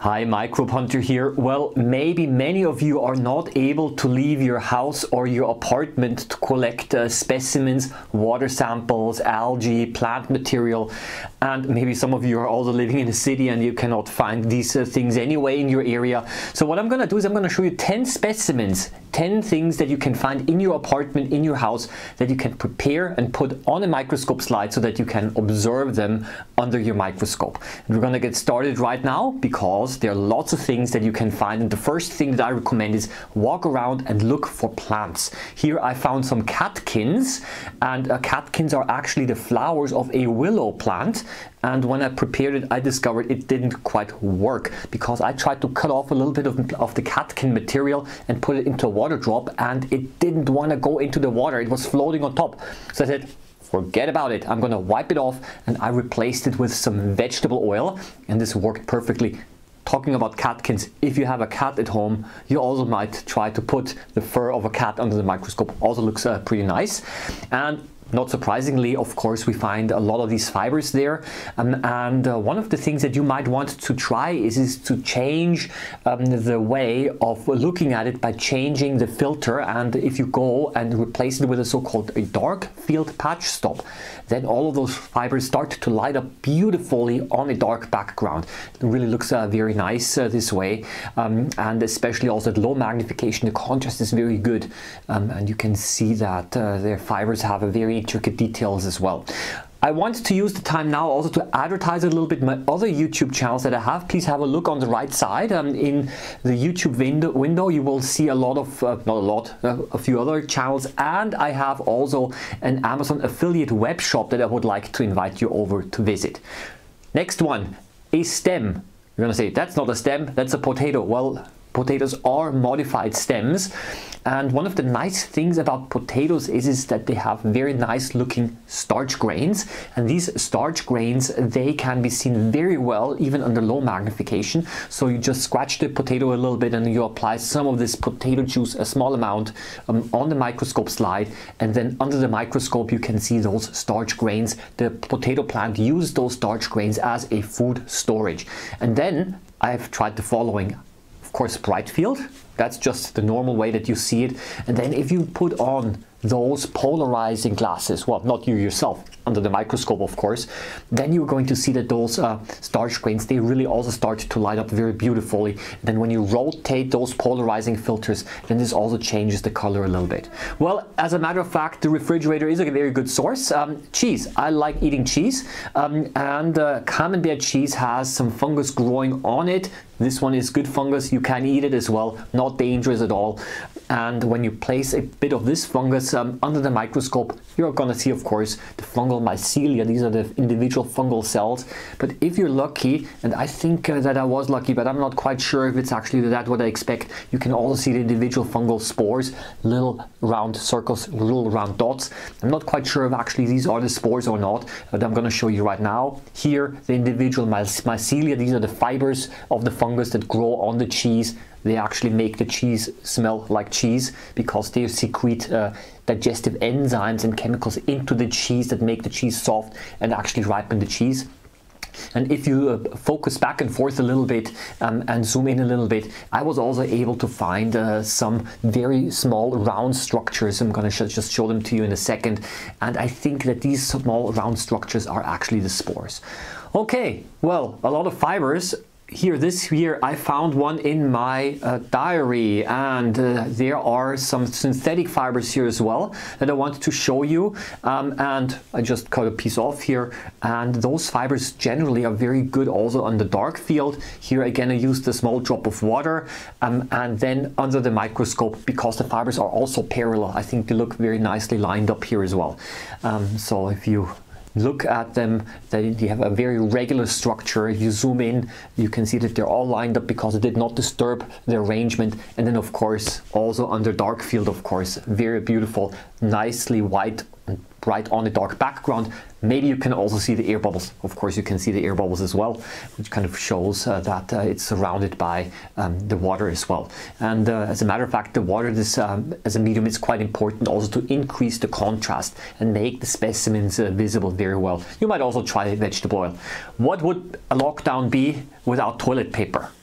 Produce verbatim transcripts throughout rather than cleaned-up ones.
Hi, Microbe Hunter here. Well, maybe many of you are not able to leave your house or your apartment to collect uh, specimens, water samples, algae, plant material, and maybe some of you are also living in a city and you cannot find these uh, things anyway in your area. So what I'm going to do is I'm going to show you ten specimens, ten things that you can find in your apartment, in your house, that you can prepare and put on a microscope slide so that you can observe them under your microscope. And we're going to get started right now because there are lots of things that you can find, and the first thing that I recommend is walk around and look for plants. Here I found some catkins, and uh, catkins are actually the flowers of a willow plant, and when I prepared it I discovered it didn't quite work because I tried to cut off a little bit of, of the catkin material and put it into a water drop, and it didn't want to go into the water. It was floating on top. So I said, forget about it, I'm gonna wipe it off, and I replaced it with some vegetable oil, and this worked perfectly. Talking about catkins, if you have a cat at home, you also might try to put the fur of a cat under the microscope. Also looks uh, pretty nice. And not surprisingly, of course, we find a lot of these fibers there. Um, and uh, one of the things that you might want to try is, is to change um, the way of looking at it by changing the filter. And if you go and replace it with a so-called a dark field patch stop, then all of those fibers start to light up beautifully on a dark background. It really looks uh, very nice uh, this way. Um, and especially also at low magnification, the contrast is very good. Um, and you can see that uh, their fibers have a very intricate details as well. I want to use the time now also to advertise a little bit my other YouTube channels that I have. Please have a look on the right side. Um, in the YouTube window, window you will see a lot of, uh, not a lot, uh, a few other channels, and I have also an Amazon affiliate web shop that I would like to invite you over to visit. Next one, a stem. You're gonna say, that's not a stem, that's a potato. Well, potatoes are modified stems, and one of the nice things about potatoes is, is that they have very nice looking starch grains, and these starch grains, they can be seen very well even under low magnification. So you just scratch the potato a little bit and you apply some of this potato juice, a small amount, um, on the microscope slide, and then under the microscope you can see those starch grains. The potato plant used those starch grains as a food storage. And then I've tried the following. Of course, bright field, that's just the normal way that you see it. And then if you put on those polarizing glasses, well, not you yourself, under the microscope of course, then you're going to see that those uh, starch grains, they really also start to light up very beautifully. And then when you rotate those polarizing filters, then this also changes the color a little bit. Well, as a matter of fact, the refrigerator is a very good source. Um, cheese, I like eating cheese, um, and uh, Camembert cheese has some fungus growing on it. This one is good fungus, you can eat it as well, not dangerous at all. And when you place a bit of this fungus um, under the microscope, you're going to see, of course, the fungal mycelia. These are the individual fungal cells. But if you're lucky, and I think uh, that I was lucky, but I'm not quite sure if it's actually that what I expect, you can also see the individual fungal spores, little round circles, little round dots. I'm not quite sure if actually these are the spores or not, but I'm going to show you right now. Here, the individual mycelia, these are the fibers of the fungus that grow on the cheese. They actually make the cheese smell like cheese because they secrete uh, digestive enzymes and chemicals into the cheese that make the cheese soft and actually ripen the cheese. And if you uh, focus back and forth a little bit um, and zoom in a little bit, I was also able to find uh, some very small round structures. I'm going to sh just show them to you in a second. And I think that these small round structures are actually the spores. Okay, well, a lot of fibers. Here, this year, I found one in my uh, diary, and uh, there are some synthetic fibers here as well that I wanted to show you. Um, and I just cut a piece off here, and those fibers generally are very good also on the dark field. Here again, I used a small drop of water, um, and then under the microscope, because the fibers are also parallel, I think they look very nicely lined up here as well. Um, so if you look at them, they have a very regular structure. If you zoom in, you can see that they're all lined up because it did not disturb the arrangement. And then of course, also under dark field, of course, very beautiful, nicely white and bright on a dark background. Maybe you can also see the air bubbles. Of course, you can see the air bubbles as well, which kind of shows uh, that uh, it's surrounded by um, the water as well. And uh, as a matter of fact, the water this, um, as a medium is quite important also to increase the contrast and make the specimens uh, visible very well. You might also try vegetable oil. What would a lockdown be without toilet paper?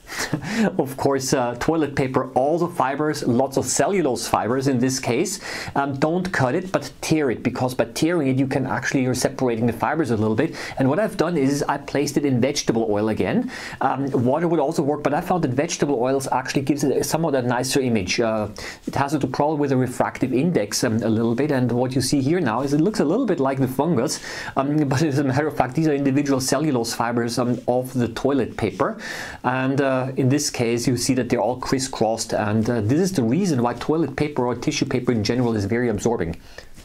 Of course, uh, toilet paper, also fibers, lots of cellulose fibers in this case. Um, don't cut it, but tear it, because by tearing it, you can actually, you're separating the fibers a little bit. And what I've done is I placed it in vegetable oil again. Um, water would also work, but I found that vegetable oils actually gives it somewhat a nicer image. Uh, it has to do probably with a refractive index um, a little bit. And what you see here now is it looks a little bit like the fungus, um, but as a matter of fact, these are individual cellulose fibers um, of the toilet paper. And uh, in this case, you see that they're all crisscrossed, and uh, this is the reason why toilet paper or tissue paper in general is very absorbing.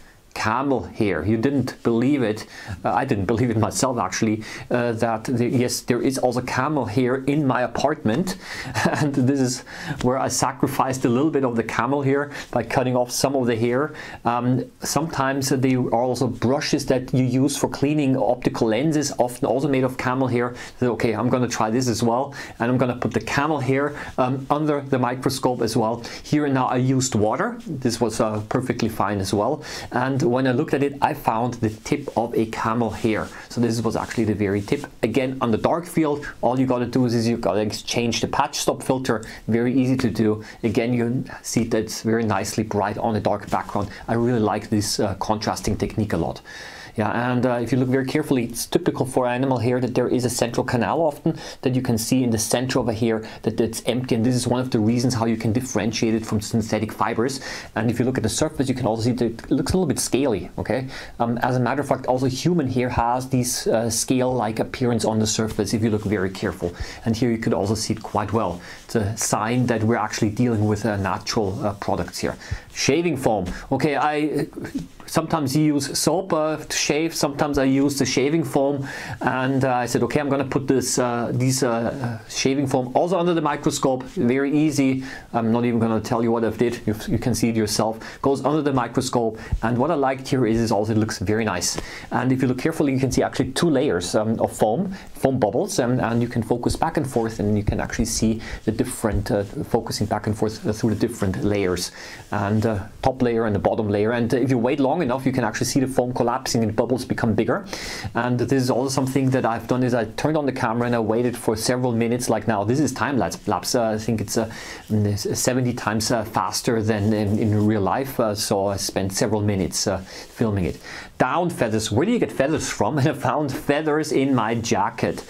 Camel hair. You didn't believe it. Uh, I didn't believe it myself, actually, uh, that the, yes, there is also camel hair in my apartment. And this is where I sacrificed a little bit of the camel hair by cutting off some of the hair. Um, sometimes they are also brushes that you use for cleaning optical lenses, often also made of camel hair. So, okay, I'm going to try this as well. And I'm going to put the camel hair um, under the microscope as well. Here and now I used water. This was uh, perfectly fine as well. And when I looked at it, I found the tip of a camel hair. So this was actually the very tip. Again, on the dark field, all you got to do is, is you got to exchange the patch stop filter. Very easy to do. Again, you see that it's very nicely bright on a dark background. I really like this uh, contrasting technique a lot. Yeah, and uh, if you look very carefully, it's typical for animal hair that there is a central canal often that you can see in the center of a hair that it's empty, and this is one of the reasons how you can differentiate it from synthetic fibers. And if you look at the surface, you can also see that it looks a little bit scaly, okay? Um, as a matter of fact, also human hair has this uh, scale-like appearance on the surface if you look very careful. And here you could also see it quite well. It's a sign that we're actually dealing with uh, natural uh, products here. Shaving foam. Okay, I sometimes use soap uh, to shave, sometimes I use the shaving foam, and uh, I said, okay, I'm going to put this uh, these uh, shaving foam also under the microscope. Very easy. I'm not even going to tell you what I did. You, you can see it yourself. Goes under the microscope, and what I liked here is, is also it looks very nice. And if you look carefully, you can see actually two layers um, of foam, foam bubbles, and, and you can focus back and forth, and you can actually see the different uh, focusing back and forth uh, through the different layers, and uh, top layer and the bottom layer. And uh, if you wait long enough, you can actually see the foam collapsing and bubbles become bigger. And this is also something that I've done is I turned on the camera and I waited for several minutes. Like now, this is time lapse. Uh, I think it's uh, seventy times uh, faster than in, in real life. Uh, so I spent several minutes uh, filming it. Down feathers. Where do you get feathers from? And I found feathers in my jacket.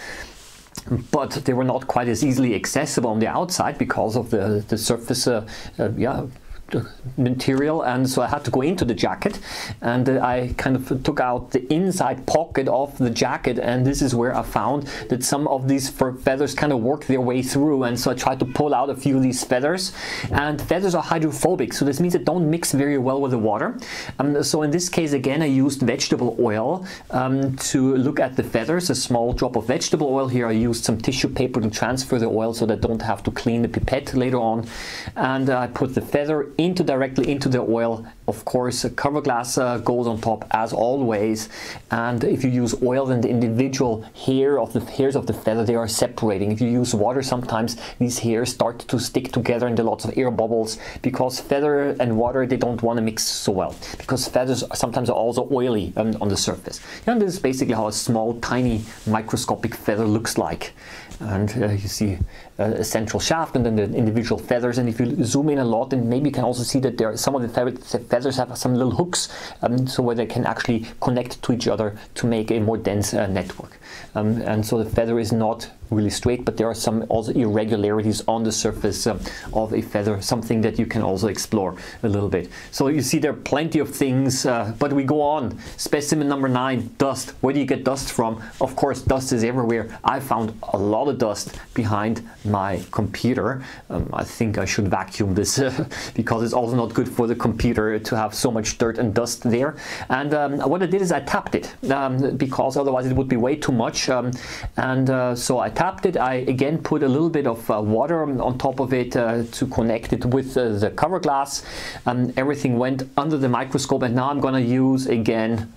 But they were not quite as easily accessible on the outside because of the, the surface, uh, uh, yeah, material, and so I had to go into the jacket, and uh, I kind of took out the inside pocket of the jacket, and this is where I found that some of these feathers kind of work their way through, and so I tried to pull out a few of these feathers. And feathers are hydrophobic, so this means they don't mix very well with the water. Um, so in this case, again, I used vegetable oil um, to look at the feathers, a small drop of vegetable oil. Here I used some tissue paper to transfer the oil so that I don't have to clean the pipette later on, and uh, I put the feather into directly into the oil. Of course, a cover glass uh, goes on top as always, and if you use oil, then the individual hair of the hairs of the feather, they are separating. If you use water, sometimes these hairs start to stick together and there are lots of air bubbles, because feather and water, they don't want to mix so well, because feathers sometimes are also oily um, on the surface. And this is basically how a small tiny microscopic feather looks like. And uh, you see uh, a central shaft and then the individual feathers, and if you zoom in a lot, then maybe you can also see that there are some of the feathers have some little hooks, um, so where they can actually connect to each other to make a more dense uh, network. Um, and so the feather is not really straight, but there are some also irregularities on the surface um, of a feather, something that you can also explore a little bit. So you see there are plenty of things, uh, but we go on. Specimen number nine, dust. Where do you get dust from? Of course, dust is everywhere. I found a lot of dust behind my computer. Um, I think I should vacuum this uh, because it's also not good for the computer to have so much dirt and dust there. And um, what I did is I tapped it um, because otherwise it would be way too much. Um, and uh, so I tapped it. I again put a little bit of uh, water on top of it uh, to connect it with uh, the cover glass. Um, everything went under the microscope, and now I'm going to use again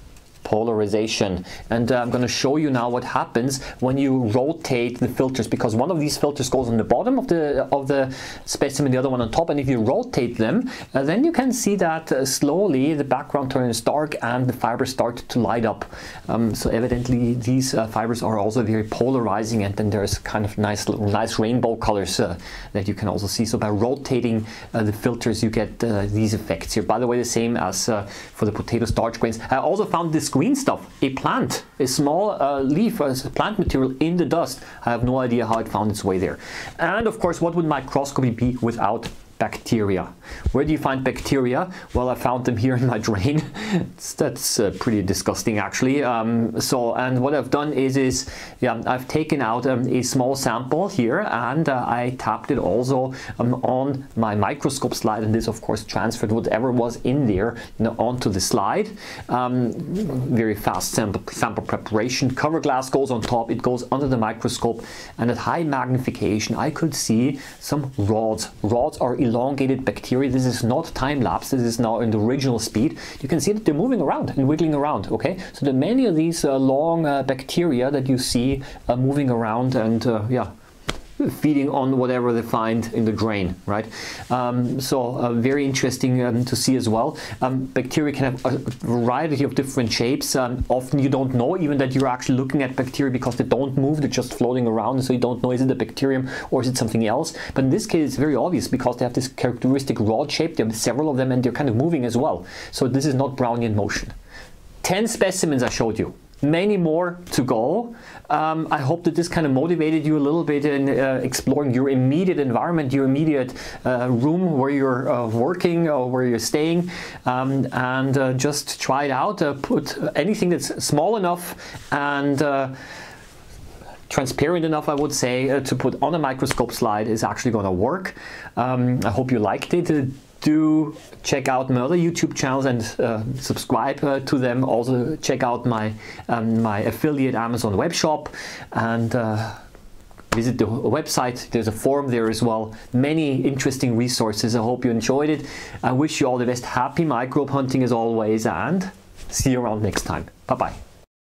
polarization. And uh, I'm going to show you now what happens when you rotate the filters, because one of these filters goes on the bottom of the of the specimen, the other one on top, and if you rotate them, uh, then you can see that uh, slowly the background turns dark and the fibers start to light up. Um, so evidently these uh, fibers are also very polarizing, and then there's kind of nice nice rainbow colors uh, that you can also see. So by rotating uh, the filters you get uh, these effects here. By the way, the same as uh, for the potato starch grains. I also found this green stuff, a plant, a small uh, leaf, a plant material in the dust. I have no idea how it found its way there. And of course, what would microscopy be without bacteria? Where do you find bacteria? Well, I found them here in my drain. That's uh, pretty disgusting, actually. Um, so, and what I've done is, is yeah, I've taken out um, a small sample here, and uh, I tapped it also um, on my microscope slide, and this, of course, transferred whatever was in there, you know, onto the slide. Um, very fast sample, sample preparation. Cover glass goes on top. It goes under the microscope, and at high magnification, I could see some rods. Rods are elongated bacteria. This is not time-lapse. This is now in the original speed. You can see that they're moving around and wiggling around. Okay, so there are many of these uh, long uh, bacteria that you see uh, moving around and uh, yeah, feeding on whatever they find in the drain, right? Um, so uh, very interesting um, to see as well. Um, bacteria can have a variety of different shapes. Um, often you don't know even that you're actually looking at bacteria because they don't move, they're just floating around, so you don't know, is it a bacterium or is it something else? But in this case it's very obvious because they have this characteristic rod shape. There are several of them and they're kind of moving as well. So this is not Brownian motion. ten specimens I showed you. Many more to go. Um, I hope that this kind of motivated you a little bit in uh, exploring your immediate environment, your immediate uh, room where you're uh, working or where you're staying, um, and uh, just try it out. Uh, put anything that's small enough and uh, transparent enough, I would say, uh, to put on a microscope slide is actually going to work. Um, I hope you liked it. Uh, Do check out my other YouTube channels and uh, subscribe uh, to them. Also check out my um, my affiliate Amazon web shop and uh, visit the website. There's a forum there as well. Many interesting resources. I hope you enjoyed it. I wish you all the best. Happy microbe hunting as always, and see you around next time. Bye bye.